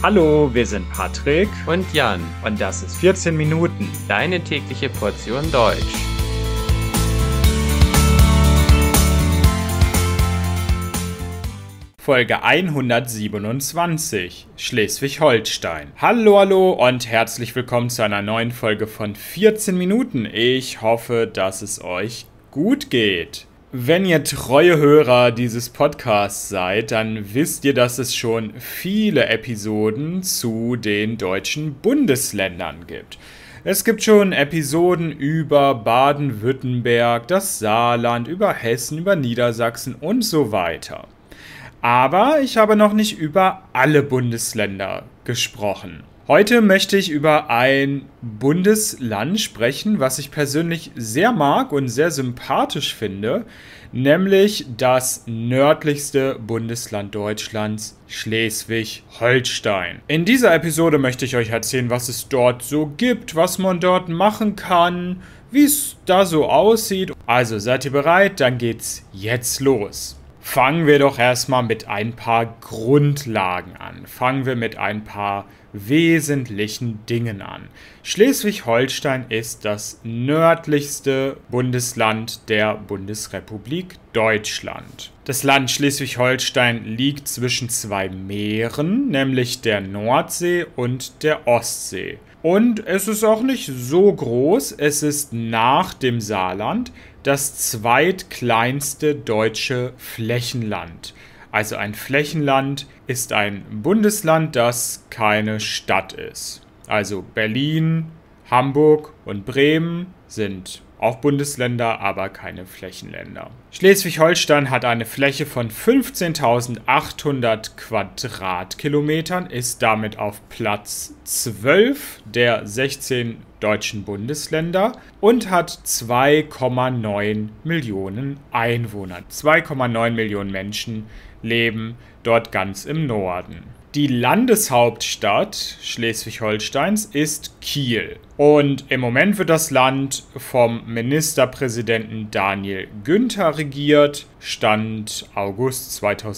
Hallo, wir sind Patrick und Jan und das ist 14 Minuten, deine tägliche Portion Deutsch. Folge 127, Schleswig-Holstein. Hallo und herzlich willkommen zu einer neuen Folge von 14 Minuten. Ich hoffe, dass es euch gut geht. Wenn ihr treue Hörer dieses Podcasts seid, dann wisst ihr, dass es schon viele Episoden zu den deutschen Bundesländern gibt. Es gibt schon Episoden über Baden-Württemberg, das Saarland, über Hessen, über Niedersachsen und so weiter. Aber ich habe noch nicht über alle Bundesländer gesprochen. Heute möchte ich über ein Bundesland sprechen, was ich persönlich sehr mag und sehr sympathisch finde, nämlich das nördlichste Bundesland Deutschlands, Schleswig-Holstein. In dieser Episode möchte ich euch erzählen, was es dort so gibt, was man dort machen kann, wie es da so aussieht. Also seid ihr bereit? Dann geht's jetzt los. Fangen wir doch erstmal mit ein paar Grundlagen an. Fangen wir mit ein paar wesentlichen Dingen an. Schleswig-Holstein ist das nördlichste Bundesland der Bundesrepublik Deutschland. Das Land Schleswig-Holstein liegt zwischen zwei Meeren, nämlich der Nordsee und der Ostsee. Und es ist auch nicht so groß, es ist nach dem Saarland das zweitkleinste deutsche Flächenland. Also ein Flächenland ist ein Bundesland, das keine Stadt ist. Also Berlin, Hamburg und Bremen sind auch Bundesländer, aber keine Flächenländer. Schleswig-Holstein hat eine Fläche von 15.800 Quadratkilometern, ist damit auf Platz 12 der 16 deutschen Bundesländer und hat 2,9 Millionen Einwohner. 2,9 Millionen Menschen leben dort ganz im Norden. Die Landeshauptstadt Schleswig-Holsteins ist Kiel. Und im Moment wird das Land vom Ministerpräsidenten Daniel Günther regiert, Stand August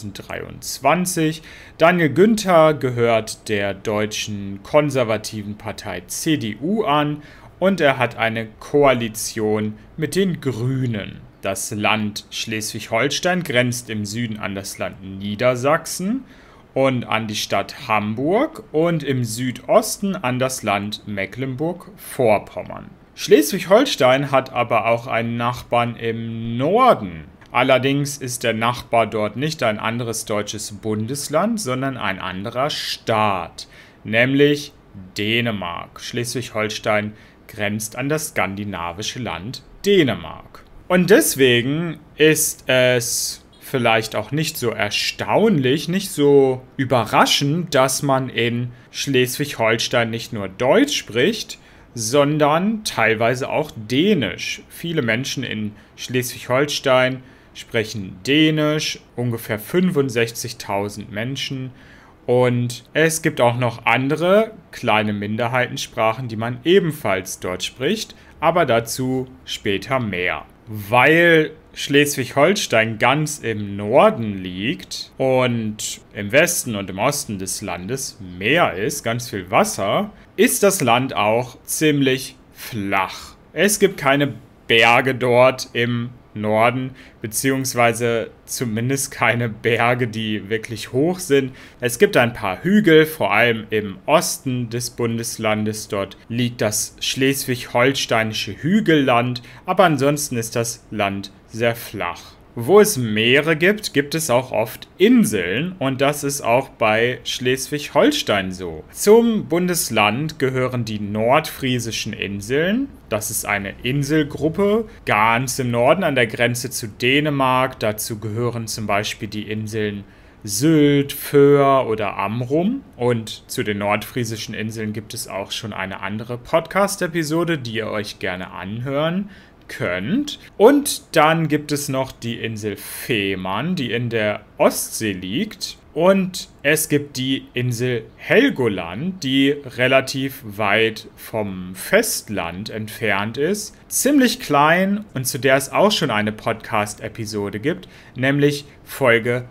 2023. Daniel Günther gehört der deutschen konservativen Partei CDU an und er hat eine Koalition mit den Grünen. Das Land Schleswig-Holstein grenzt im Süden an das Land Niedersachsen und an die Stadt Hamburg und im Südosten an das Land Mecklenburg-Vorpommern. Schleswig-Holstein hat aber auch einen Nachbarn im Norden. Allerdings ist der Nachbar dort nicht ein anderes deutsches Bundesland, sondern ein anderer Staat, nämlich Dänemark. Schleswig-Holstein grenzt an das skandinavische Land Dänemark. Und deswegen ist es vielleicht auch nicht so erstaunlich, nicht so überraschend, dass man in Schleswig-Holstein nicht nur Deutsch spricht, sondern teilweise auch Dänisch. Viele Menschen in Schleswig-Holstein sprechen Dänisch, ungefähr 65.000 Menschen. Und es gibt auch noch andere kleine Minderheitensprachen, die man ebenfalls dort spricht, aber dazu später mehr. Weil Schleswig-Holstein ganz im Norden liegt und im Westen und im Osten des Landes Meer ist, ganz viel Wasser, ist das Land auch ziemlich flach. Es gibt keine Berge dort im Norden, beziehungsweise zumindest keine Berge, die wirklich hoch sind. Es gibt ein paar Hügel, vor allem im Osten des Bundeslandes. Dort liegt das schleswig-holsteinische Hügelland, aber ansonsten ist das Land sehr flach. Wo es Meere gibt, gibt es auch oft Inseln und das ist auch bei Schleswig-Holstein so. Zum Bundesland gehören die Nordfriesischen Inseln. Das ist eine Inselgruppe ganz im Norden an der Grenze zu Dänemark. Dazu gehören zum Beispiel die Inseln Sylt, Föhr oder Amrum. Und zu den nordfriesischen Inseln gibt es auch schon eine andere Podcast-Episode, die ihr euch gerne anhören könnt. Und dann gibt es noch die Insel Fehmarn, die in der Ostsee liegt. Und es gibt die Insel Helgoland, die relativ weit vom Festland entfernt ist. Ziemlich klein und zu der es auch schon eine Podcast-Episode gibt, nämlich Folge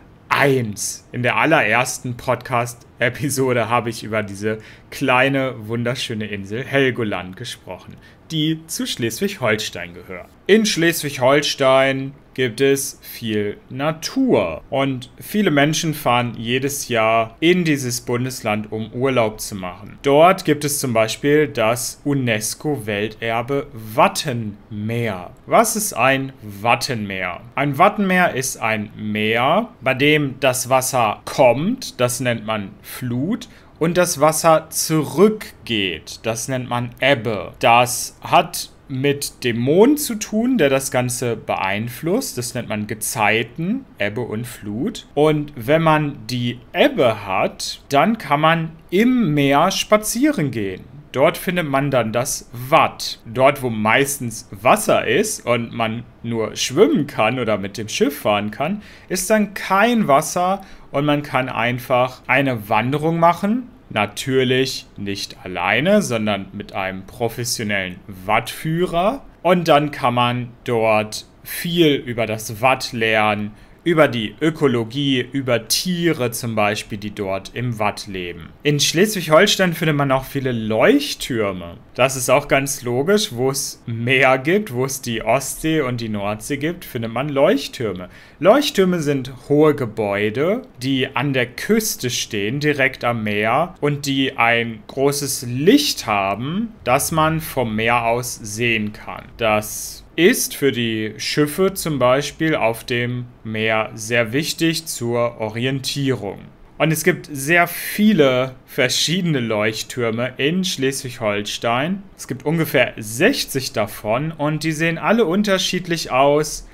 1. In der allerersten Podcast-Episode habe ich über diese kleine, wunderschöne Insel Helgoland gesprochen, die zu Schleswig-Holstein gehört. In Schleswig-Holstein gibt es viel Natur und viele Menschen fahren jedes Jahr in dieses Bundesland, um Urlaub zu machen. Dort gibt es zum Beispiel das UNESCO-Welterbe Wattenmeer. Was ist ein Wattenmeer? Ein Wattenmeer ist ein Meer, bei dem das Wasser kommt, das nennt man Flut, und das Wasser zurückgeht, das nennt man Ebbe. Das hat mit dem Mond zu tun, der das Ganze beeinflusst. Das nennt man Gezeiten, Ebbe und Flut. Und wenn man die Ebbe hat, dann kann man im Meer spazieren gehen. Dort findet man dann das Watt. Dort, wo meistens Wasser ist und man nur schwimmen kann oder mit dem Schiff fahren kann, ist dann kein Wasser und man kann einfach eine Wanderung machen. Natürlich nicht alleine, sondern mit einem professionellen Wattführer. Und dann kann man dort viel über das Watt lernen, über die Ökologie, über Tiere zum Beispiel, die dort im Watt leben. In Schleswig-Holstein findet man auch viele Leuchttürme. Das ist auch ganz logisch, wo es Meer gibt, wo es die Ostsee und die Nordsee gibt, findet man Leuchttürme. Leuchttürme sind hohe Gebäude, die an der Küste stehen, direkt am Meer und die ein großes Licht haben, das man vom Meer aus sehen kann. Das ist für die Schiffe zum Beispiel auf dem Meer sehr wichtig zur Orientierung. Und es gibt sehr viele verschiedene Leuchttürme in Schleswig-Holstein. Es gibt ungefähr 60 davon und die sehen alle unterschiedlich aus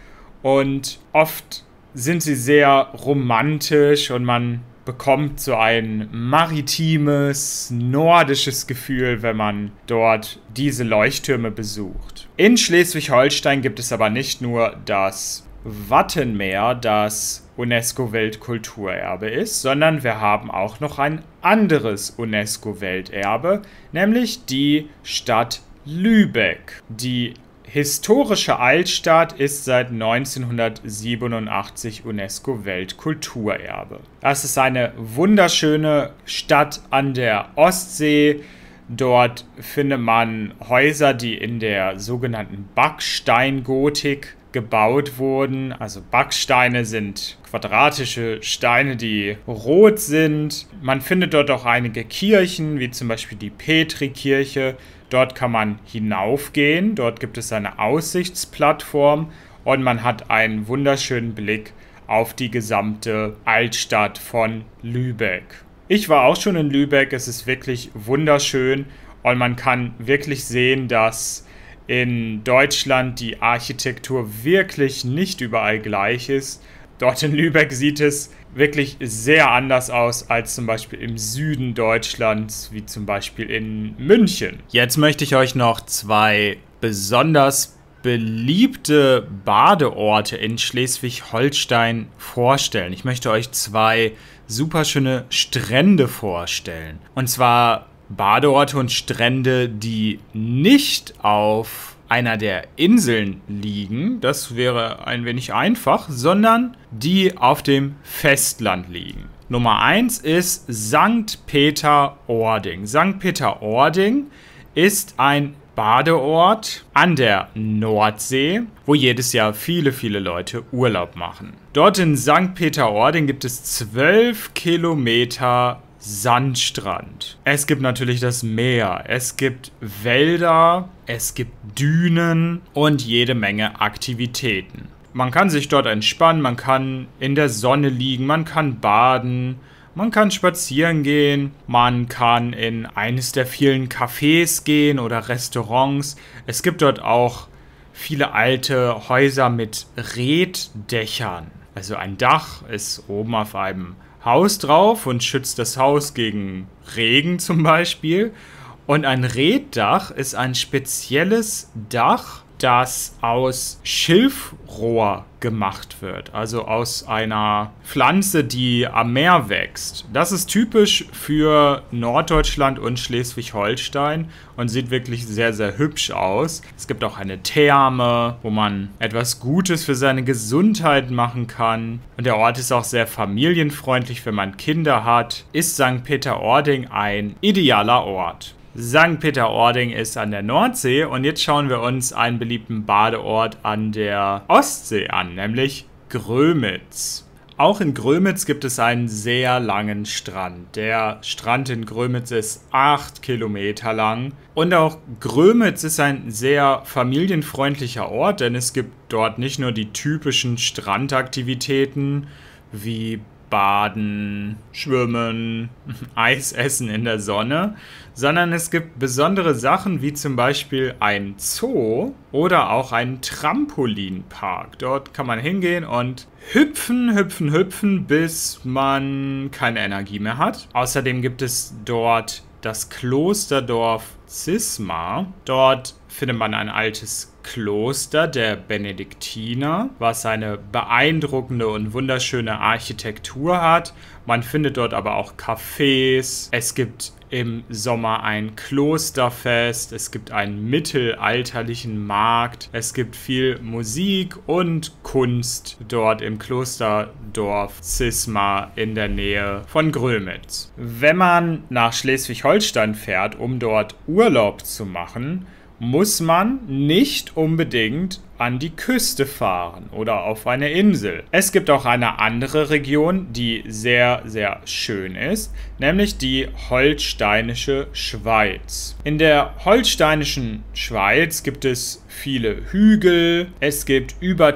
und oft sind sie sehr romantisch und man bekommt so ein maritimes, nordisches Gefühl, wenn man dort diese Leuchttürme besucht. In Schleswig-Holstein gibt es aber nicht nur das Wattenmeer, das UNESCO-Weltkulturerbe ist, sondern wir haben auch noch ein anderes UNESCO-Welterbe, nämlich die Stadt Lübeck. Die historische Altstadt ist seit 1987 UNESCO-Weltkulturerbe. Das ist eine wunderschöne Stadt an der Ostsee. Dort findet man Häuser, die in der sogenannten Backsteingotik gebaut wurden. Also Backsteine sind quadratische Steine, die rot sind. Man findet dort auch einige Kirchen, wie zum Beispiel die Petrikirche. Dort kann man hinaufgehen. Dort gibt es eine Aussichtsplattform und man hat einen wunderschönen Blick auf die gesamte Altstadt von Lübeck. Ich war auch schon in Lübeck. Es ist wirklich wunderschön und man kann wirklich sehen, dass in Deutschland die Architektur wirklich nicht überall gleich ist. Dort in Lübeck sieht es wirklich sehr anders aus als zum Beispiel im Süden Deutschlands, wie zum Beispiel in München. Jetzt möchte ich euch noch zwei besonders beliebte Badeorte in Schleswig-Holstein vorstellen. Ich möchte euch zwei super schöne Strände vorstellen. Und zwar Badeorte und Strände, die nicht auf einer der Inseln liegen, das wäre ein wenig einfach, sondern die auf dem Festland liegen. Nummer 1 ist St. Peter-Ording. St. Peter-Ording ist ein Badeort an der Nordsee, wo jedes Jahr viele, viele Leute Urlaub machen. Dort in St. Peter-Ording gibt es 12 Kilometer Sandstrand. Es gibt natürlich das Meer, es gibt Wälder, es gibt Dünen und jede Menge Aktivitäten. Man kann sich dort entspannen, man kann in der Sonne liegen, man kann baden, man kann spazieren gehen, man kann in eines der vielen Cafés gehen oder Restaurants. Es gibt dort auch viele alte Häuser mit Reetdächern. Also ein Dach ist oben auf einem Haus drauf und schützt das Haus gegen Regen zum Beispiel. Und ein Reetdach ist ein spezielles Dach, das aus Schilfrohr gemacht wird, also aus einer Pflanze, die am Meer wächst. Das ist typisch für Norddeutschland und Schleswig-Holstein und sieht wirklich sehr, sehr hübsch aus. Es gibt auch eine Therme, wo man etwas Gutes für seine Gesundheit machen kann. Und der Ort ist auch sehr familienfreundlich, wenn man Kinder hat. Ist St. Peter-Ording ein idealer Ort. St. Peter-Ording ist an der Nordsee und jetzt schauen wir uns einen beliebten Badeort an der Ostsee an, nämlich Grömitz. Auch in Grömitz gibt es einen sehr langen Strand. Der Strand in Grömitz ist 8 Kilometer lang. Und auch Grömitz ist ein sehr familienfreundlicher Ort, denn es gibt dort nicht nur die typischen Strandaktivitäten wie Baden, Schwimmen, Eis essen in der Sonne, sondern es gibt besondere Sachen wie zum Beispiel ein Zoo oder auch einen Trampolinpark. Dort kann man hingehen und hüpfen, bis man keine Energie mehr hat. Außerdem gibt es dort das Klosterdorf Zisma. Dort findet man ein altes Kloster der Benediktiner, was eine beeindruckende und wunderschöne Architektur hat. Man findet dort aber auch Cafés. Es gibt im Sommer ein Klosterfest. Es gibt einen mittelalterlichen Markt. Es gibt viel Musik und Kunst dort im Klosterdorf Zisma in der Nähe von Grömitz. Wenn man nach Schleswig-Holstein fährt, um dort Urlaub zu machen, muss man nicht unbedingt an die Küste fahren oder auf eine Insel. Es gibt auch eine andere Region, die sehr, sehr schön ist, nämlich die Holsteinische Schweiz. In der Holsteinischen Schweiz gibt es viele Hügel, es gibt über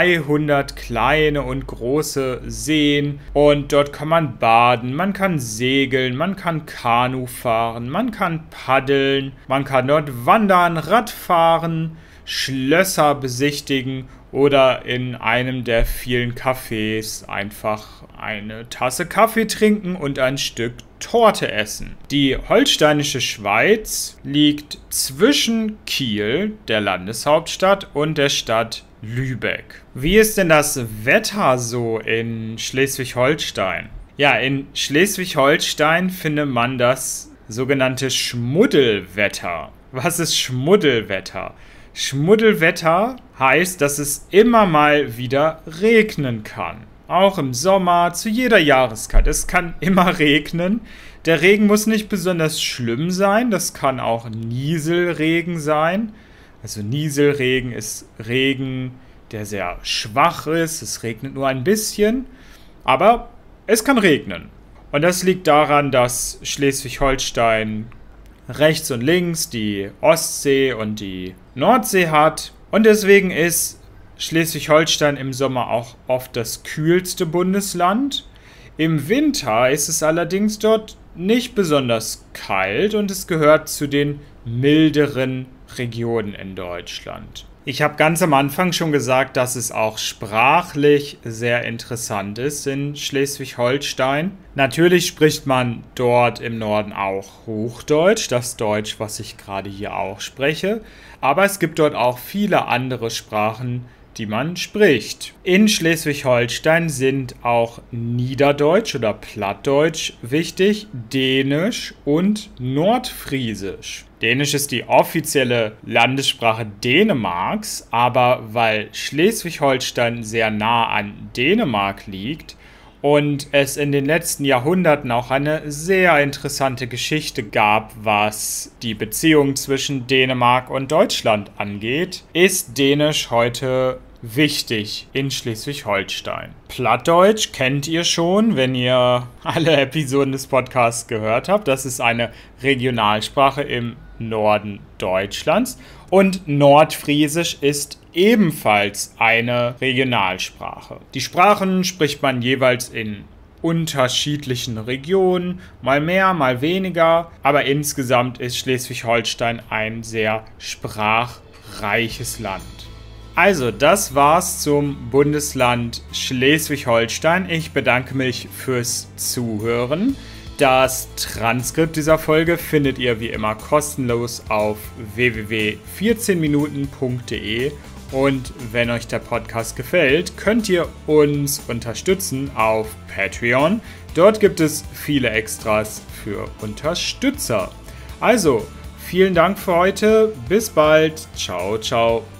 200 kleine und große Seen und dort kann man baden, man kann segeln, man kann Kanu fahren, man kann paddeln, man kann dort wandern, Radfahren, Schlösser besichtigen oder in einem der vielen Cafés einfach eine Tasse Kaffee trinken und ein Stück Torte essen. Die Holsteinische Schweiz liegt zwischen Kiel, der Landeshauptstadt, und der Stadt Lübeck. Wie ist denn das Wetter so in Schleswig-Holstein? Ja, in Schleswig-Holstein findet man das sogenannte Schmuddelwetter. Was ist Schmuddelwetter? Schmuddelwetter heißt, dass es immer mal wieder regnen kann. Auch im Sommer, zu jeder Jahreszeit. Es kann immer regnen. Der Regen muss nicht besonders schlimm sein. Das kann auch Nieselregen sein. Also Nieselregen ist Regen, der sehr schwach ist. Es regnet nur ein bisschen. Aber es kann regnen. Und das liegt daran, dass Schleswig-Holstein rechts und links die Ostsee und die Nordsee hat. Und deswegen ist Schleswig-Holstein im Sommer auch oft das kühlste Bundesland. Im Winter ist es allerdings dort nicht besonders kalt und es gehört zu den milderen Regionen in Deutschland. Ich habe ganz am Anfang schon gesagt, dass es auch sprachlich sehr interessant ist in Schleswig-Holstein. Natürlich spricht man dort im Norden auch Hochdeutsch, das Deutsch, was ich gerade hier auch spreche. Aber es gibt dort auch viele andere Sprachen, die man spricht. In Schleswig-Holstein sind auch Niederdeutsch oder Plattdeutsch wichtig, Dänisch und Nordfriesisch. Dänisch ist die offizielle Landessprache Dänemarks, aber weil Schleswig-Holstein sehr nah an Dänemark liegt und es in den letzten Jahrhunderten auch eine sehr interessante Geschichte gab, was die Beziehung zwischen Dänemark und Deutschland angeht, ist Dänisch heute wichtig in Schleswig-Holstein. Plattdeutsch kennt ihr schon, wenn ihr alle Episoden des Podcasts gehört habt. Das ist eine Regionalsprache im Norden Deutschlands. Und Nordfriesisch ist ebenfalls eine Regionalsprache. Die Sprachen spricht man jeweils in unterschiedlichen Regionen, mal mehr, mal weniger, aber insgesamt ist Schleswig-Holstein ein sehr sprachreiches Land. Also, das war's zum Bundesland Schleswig-Holstein. Ich bedanke mich fürs Zuhören. Das Transkript dieser Folge findet ihr wie immer kostenlos auf www.14minuten.de. Und wenn euch der Podcast gefällt, könnt ihr uns unterstützen auf Patreon. Dort gibt es viele Extras für Unterstützer. Also, vielen Dank für heute. Bis bald. Ciao, ciao.